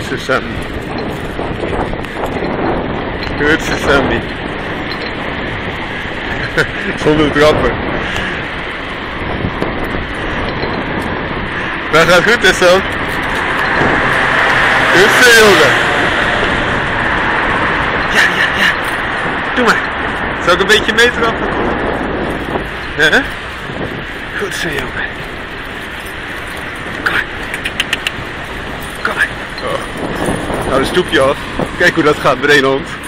zo, Sammy. Goed zo, Sammy. Zonder trappen. Dat gaat goed, hè, Sam? Goed zo, jongen. Ja. Doe maar. Zal ik een beetje meetrappen? Ja? Goed zo, jongen. Kom maar. Oh. Nou, een stoepje af. Kijk hoe dat gaat met één hond.